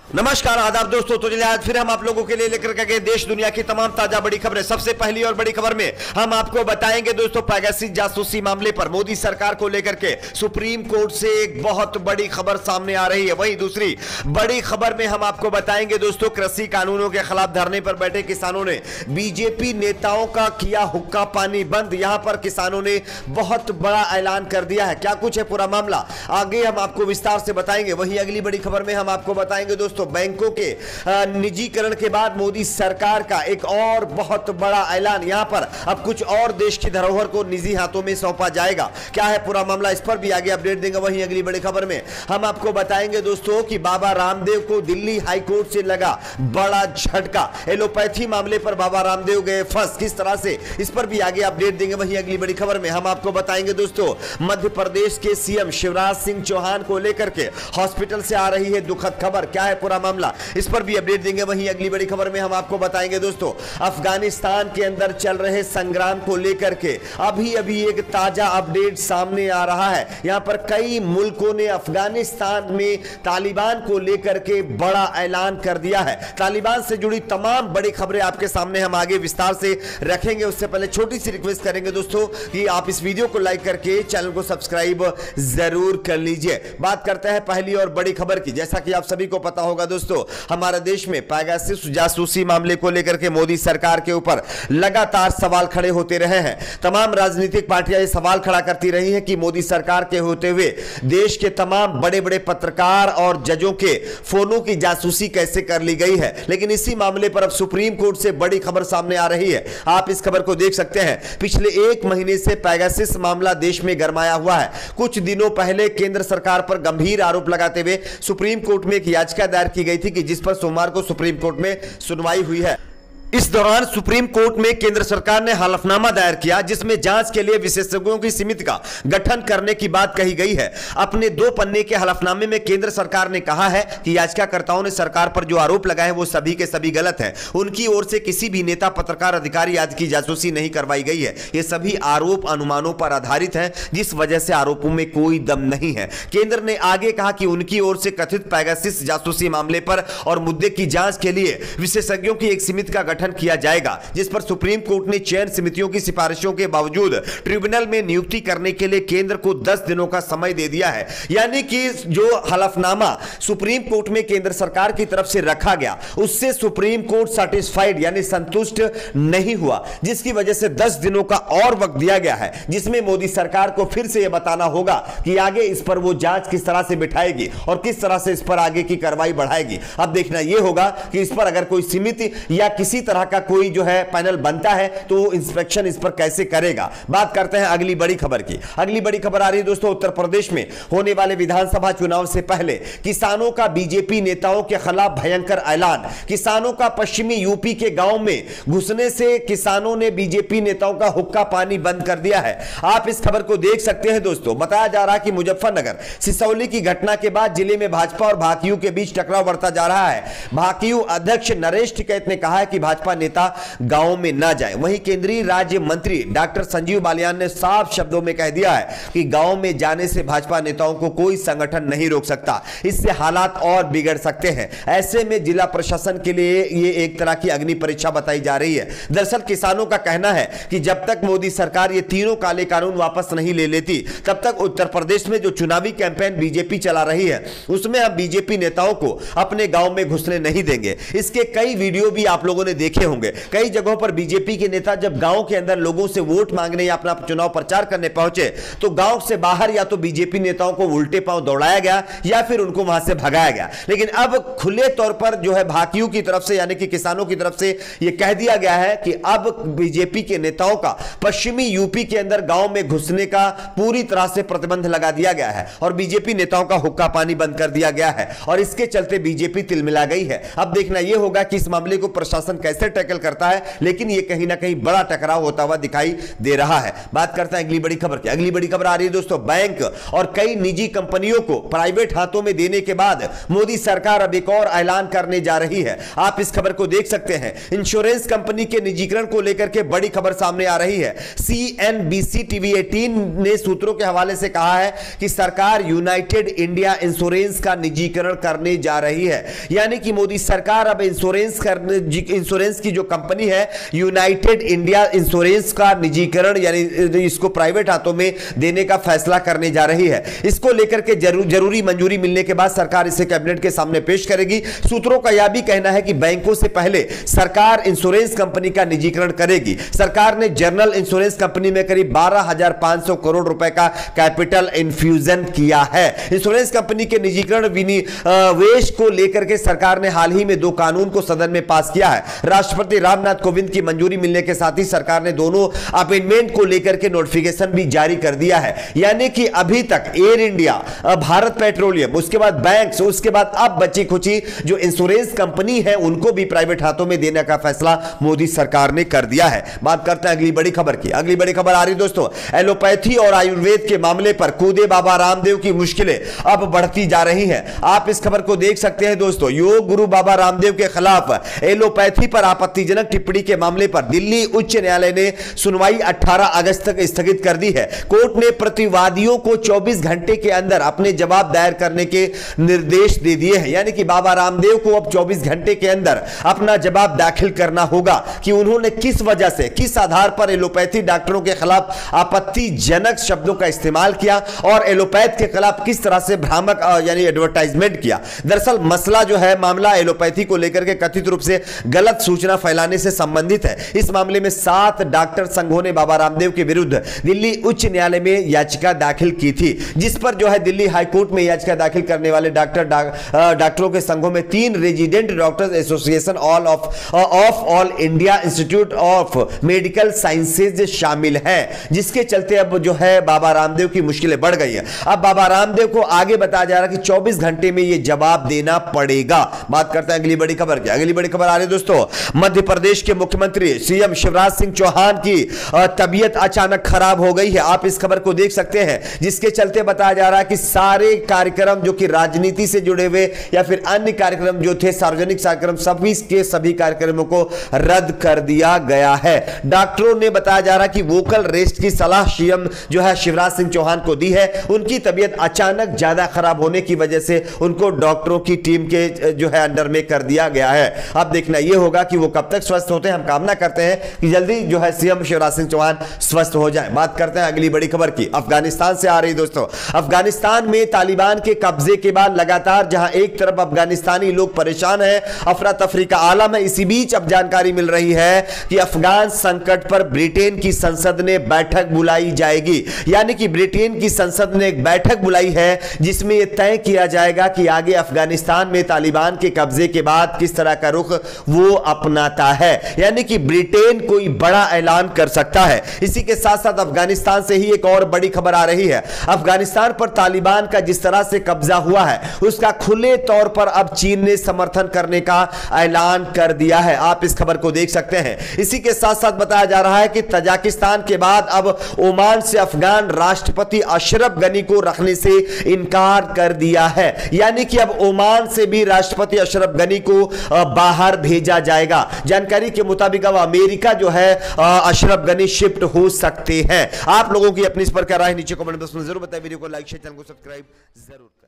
नमस्कार आदाब दोस्तों। तो चलिए आज फिर हम आप लोगों के लिए लेकर के गए देश दुनिया की तमाम ताजा बड़ी खबरें। सबसे पहली और बड़ी खबर में हम आपको बताएंगे दोस्तों पेगासस जासूसी मामले पर मोदी सरकार को लेकर के सुप्रीम कोर्ट से एक बहुत बड़ी खबर सामने आ रही है। वहीं दूसरी बड़ी खबर में हम आपको बताएंगे दोस्तों कृषि कानूनों के खिलाफ धरने पर बैठे किसानों ने बीजेपी नेताओं का किया हुक्का पानी बंद। यहां पर किसानों ने बहुत बड़ा ऐलान कर दिया है। क्या कुछ है पूरा मामला आगे हम आपको विस्तार से बताएंगे। वहीं अगली बड़ी खबर में हम आपको बताएंगे दोस्तों बैंकों के निजीकरण के बाद मोदी सरकार का एक और बहुत बड़ा ऐलान। यहां पर अब कुछ और देश की धरोहर को निजी हाथों में सौंपा जाएगा। क्या है पूरा मामला, इस पर भी आगे अपडेट देंगे। वहीं अगली बड़ी खबर में हम आपको बताएंगे दोस्तों कि बाबा रामदेव को दिल्ली हाईकोर्ट से लगा बड़ा झटका। एलोपैथी मामले पर बाबा रामदेव गए फंस, किस तरह से, इस पर भी आगे अपडेट देंगे। वहीं अगली बड़ी खबर में हम आपको बताएंगे दोस्तों मध्य प्रदेश के सीएम शिवराज सिंह चौहान को लेकर के हॉस्पिटल से आ रही है दुखद खबर। क्या है पूरा मामला, इस पर भी अपडेट देंगे। वहीं अगली बड़ी खबर में हम आपको बताएंगे दोस्तों अफगानिस्तान के अंदर चल रहे संग्राम को लेकर के अभी एक ताजा अपडेट सामने आ रहा है। यहां पर कई मुल्कों ने अफगानिस्तान में तालिबान को लेकर के बड़ा ऐलान कर दिया है। तालिबान से जुड़ी तमाम बड़ी खबरें आपके सामने हम आगे विस्तार से रखेंगे। उससे पहले छोटी सी रिक्वेस्ट करेंगे दोस्तों कि आप इस वीडियो को लाइक करके चैनल को सब्सक्राइब जरूर कर लीजिए। बात करते हैं पहली और बड़ी खबर की। जैसा कि आप सभी को पता होगा दोस्तों हमारे देश में पेगासस जासूसी मामले को लेकर के मोदी सरकार के ऊपर लगातार सवाल खड़े होते रहे हैं। तमाम राजनीतिक पार्टियां ये सवाल खड़ा करती रही हैं कि मोदी सरकार के होते हुए देश के तमाम बड़े बड़े पत्रकार और जजों के फोनों की जासूसी कैसे कर ली गई है। लेकिन इसी मामले पर अब सुप्रीम कोर्ट से बड़ी खबर सामने आ रही है। आप इस खबर को देख सकते हैं। पिछले एक महीने से पेगासस मामला देश में गरमाया हुआ है। कुछ दिनों पहले केंद्र सरकार पर गंभीर आरोप लगाते हुए सुप्रीम कोर्ट में एक याचिका दायर की गई थी कि जिस पर सोमवार को सुप्रीम कोर्ट में सुनवाई हुई है। इस दौरान सुप्रीम कोर्ट में केंद्र सरकार ने हलफनामा दायर किया जिसमें जांच के लिए विशेषज्ञों की समिति का गठन करने की बात कही गई है। अपने 2 पन्ने के हलफनामे में केंद्र सरकार ने कहा है कि याचिकाकर्ताओं ने सरकार पर जो आरोप लगाए वो सभी के सभी गलत हैं। उनकी ओर से किसी भी नेता, पत्रकार, अधिकारी आदि की जासूसी नहीं करवाई गई है। ये सभी आरोप अनुमानों पर आधारित हैं, जिस वजह से आरोपों में कोई दम नहीं है। केंद्र ने आगे कहा कि उनकी ओर से कथित पेगासस जासूसी मामले पर और मुद्दे की जांच के लिए विशेषज्ञों की एक समिति का किया जाएगा, जिस पर सुप्रीम कोर्ट ने चयन समितियों की सिफारिशों के बावजूद ट्रिब्यूनल में नियुक्ति करने के लिए केंद्र को 10 दिनों का समय दे दिया है। यानी कि जो हलफनामा सुप्रीम कोर्ट में केंद्र सरकार की तरफ से रखा गया उससे सुप्रीम कोर्ट सैटिस्फाइड यानी संतुष्ट नहीं हुआ, जिसकी वजह से 10 दिनों का और वक्त दिया गया है, जिसमें मोदी सरकार को फिर से यह बताना होगा कि आगे इस पर वो जांच किस तरह से बिठाएगी और किस तरह से इस पर आगे की कार्रवाई बढ़ाएगी। अब देखना यह होगा कि इस पर अगर कोई समिति या किसी तरह का कोई जो है पैनल बनता है तो वो इंस्पेक्शन इस पर कैसे करेगा। बात करते हैं अगली बड़ी खबर की। अगली बड़ी खबर आ रही है दोस्तों उत्तर प्रदेश में होने वाले विधानसभा चुनाव से पहले किसानों का बीजेपी नेताओं के खिलाफ भयंकर ऐलान। किसानों का पश्चिमी यूपी के गांव में घुसने से किसानों ने बीजेपी नेताओं का हुक्का पानी बंद कर दिया है। आप इस खबर को देख सकते हैं दोस्तों। बताया जा रहा है कि मुजफ्फरनगर सिसौली की घटना के बाद जिले में भाजपा और भाकियू के बीच टकराव बढ़ता जा रहा है। भाकियू अध्यक्ष नरेश टिकैत ने कहा है कि भाजपा नेता गांव में ना जाए। वहीं केंद्रीय राज्य मंत्री डॉक्टर संजीव बालियान ने साफ शब्दों में कह दिया है कि गांव में जाने से भाजपा नेताओं को कोई संगठन नहीं रोक सकता, इससे हालात और बिगड़ सकते हैं। ऐसे में जिला प्रशासन के लिए यह एक तरह की अग्नि परीक्षा बताई जा रही है। दरअसल किसानों का कहना है कि जब तक मोदी सरकार ये तीनों काले कानून वापस नहीं ले लेती तब तक उत्तर प्रदेश में जो चुनावी कैंपेन बीजेपी चला रही है उसमें हम बीजेपी नेताओं को अपने गांव में घुसने नहीं देंगे। इसके कई वीडियो भी आप लोगों ने देखे होंगे। कई जगहों पर बीजेपी के नेता जब गांव के अंदर लोगों से वोट मांगने या अपना चुनाव प्रचार करने पहुंचे तो गांव से बाहर या तो बीजेपी नेताओं को उल्टे पांव दौड़ाया गया या फिर उनको वहां से भगाया गया। लेकिन अब खुले तौर पर जो है भाकियू की तरफ से यानी कि किसानों की तरफ से यह कह दिया गया है कि अब बीजेपी के नेताओं का पश्चिमी यूपी के अंदर गांव में घुसने का पूरी तरह से प्रतिबंध लगा दिया गया है और बीजेपी नेताओं का हुक्का पानी बंद कर दिया गया है और इसके चलते बीजेपी तिलमिला गई है। अब देखना यह होगा कि इस मामले को प्रशासन कैसे कैसे टैकल करता है, लेकिन यह कहीं ना कहीं बड़ा टकराव होता हुआ दिखाई दे रहा है। बात करते हैं अगली बड़ी खबर की। अगली बड़ी खबर आ रही है दोस्तों, बैंक और कई निजी कंपनियों को प्राइवेट हाथों में देने के बाद मोदी सरकार अब एक और ऐलान करने जा रही है। आप इस खबर को देख सकते हैं। इंश्योरेंस कंपनी के निजीकरण को लेकर के बड़ी खबर सामने आ रही है। CNBC TV 18 ने सूत्रों के हवाले से कहा है कि सरकार यूनाइटेड इंडिया इंश्योरेंस का निजीकरण करने जा रही है। यानी कि मोदी सरकार अब इंश्योरेंस की जो कंपनी है यूनाइटेड इंडिया इंश्योरेंस का निजीकरण यानी इसको प्राइवेट हाथों में देने का फैसला करने जा रही है। इसको लेकर के जरूरी मंजूरी मिलने के बाद सरकार इसे कैबिनेट के सामने पेश करेगी। सूत्रों का यह भी कहना है कि बैंकों से पहले सरकार इंश्योरेंस कंपनी का निजीकरण करेगी। सरकार ने जनरल इंश्योरेंस कंपनी में करीब 12,500 करोड़ रुपए का कैपिटल इन्फ्यूजन किया है। इंश्योरेंस कंपनी के निजीकरण विनिवेश को लेकर के सरकार ने हाल ही में 2 कानून को सदन में पास किया है। राष्ट्रपति रामनाथ कोविंद की मंजूरी मिलने के साथ ही सरकार ने दोनों अपॉइंटमेंट को लेकर के नोटिफिकेशन भी जारी कर दिया है। यानी कि अभी तक एयर इंडिया, भारत पेट्रोलियम, उसके बाद बैंक्स, उसके बाद अब बची खुची जो इंश्योरेंस कंपनी है उनको भी प्राइवेट हाथों में देने का फैसला मोदी सरकार ने कर दिया है। बात करते हैं अगली बड़ी खबर की। अगली बड़ी खबर आ रही दोस्तों, एलोपैथी और आयुर्वेद के मामले पर कूदे बाबा रामदेव की मुश्किलें अब बढ़ती जा रही हैं। आप इस खबर को देख सकते हैं दोस्तों। योग गुरु बाबा रामदेव के खिलाफ एलोपैथी पर आपत्तिजनक टिप्पणी के मामले पर दिल्ली उच्च न्यायालय ने सुनवाई 18 अगस्त तक स्थगित कर दी है। कोर्ट ने प्रतिवादियों को 24 घंटे के अंदर अपने जवाब दायर करने के निर्देश दे दिए हैं। यानी कि बाबा रामदेव को अब 24 घंटे के अंदर अपना जवाब दाखिल करना होगा कि उन्होंने किस वजह से, किस आधार पर एलोपैथी डॉक्टरों के खिलाफ आपत्तिजनक शब्दों का इस्तेमाल किया और एलोपैथ के खिलाफ किस तरह से भ्रामक यानी एडवर्टाइजमेंट किया। दरअसल मसला जो है, मामला एलोपैथी को लेकर के कथित रूप से गलत सूचना फैलाने से संबंधित है। इस मामले में 7 डॉक्टर संघों ने बाबा रामदेव के विरुद्ध दिल्ली उच्च न्यायालय में याचिका दाखिल की थी, जिस पर जो है दिल्ली हाईकोर्ट में याचिका दाखिल करने वाले डॉक्टरों के संघों में 3 resident doctors association of All India Institute of Medical Sciences शामिल है, जिसके चलते अब जो है बाबा रामदेव की मुश्किलें बढ़ गई है। अब बाबा रामदेव को आगे बताया जा रहा है कि 24 घंटे में यह जवाब देना पड़ेगा। बात करते हैं अगली बड़ी खबर की। अगली बड़ी खबर आ रही है दोस्तों, मध्य प्रदेश के मुख्यमंत्री सीएम शिवराज सिंह चौहान की तबीयत अचानक खराब हो गई है। आप इस खबर को देख सकते हैं, जिसके चलते बताया जा रहा है कि सारे कार्यक्रम जो कि राजनीति से जुड़े हुए या फिर अन्य कार्यक्रम जो थे, सार्वजनिक कार्यक्रम, सभी के सभी कार्यक्रमों को रद्द कर दिया गया है। डॉक्टरों ने बताया जा रहा है कि वोकल रेस्ट की सलाह सीएम जो है शिवराज सिंह चौहान को दी है। उनकी तबीयत अचानक ज्यादा खराब होने की वजह से उनको डॉक्टरों की टीम के जो है अंडर में कर दिया गया है। अब देखना यह होगा कि वो कब तक स्वस्थ होते हैं। हम कामना करते हैं कि जल्दी जो है सीएम शिवराज सिंह चौहान स्वस्थ हो जाए। बात करते हैं अगली बड़ी खबर की। अफगानिस्तान से आ रही दोस्तों, अफगानिस्तान में तालिबान के कब्जे के बाद लगातार जहां एक तरफ अफगानिस्तानी लोग परेशान हैं, अफरा तफरी का आलम है, इसी बीच अब जानकारी मिल रही है कि अफगान संकट पर ब्रिटेन की संसद ने बैठक बुलाई जाएगी। यानी कि ब्रिटेन की संसद ने एक बैठक बुलाई है जिसमें यह तय किया जाएगा कि आगे अफगानिस्तान में तालिबान के कब्जे के बाद किस तरह का रुख वो अपनाता है। यानी कि ब्रिटेन कोई बड़ा ऐलान कर सकता है। इसी के साथ साथ अफगानिस्तान से ही एक और बड़ी खबर आ रही है। अफगानिस्तान पर तालिबान का जिस तरह से कब्जा हुआ है उसका खुले तौर पर अब चीन ने समर्थन करने का ऐलान कर दिया है। आप इस खबर को देख सकते हैं। इसी के साथ साथ बताया जा रहा है कि तजाकिस्तान के बाद अब ओमान से अफगान राष्ट्रपति अशरफ गनी को रखने से इनकार कर दिया है। यानी कि अब ओमान से भी राष्ट्रपति अशरफ गनी को बाहर भेजा जाएगा। जानकारी के मुताबिक अब अमेरिका जो है अशरफ गनी शिफ्ट हो सकते हैं। आप लोगों की अपनी इस पर क्या राय नीचे कमेंट बॉक्स में जरूर बताएं। वीडियो को लाइक शेयर, चैनल को सब्सक्राइब जरूर।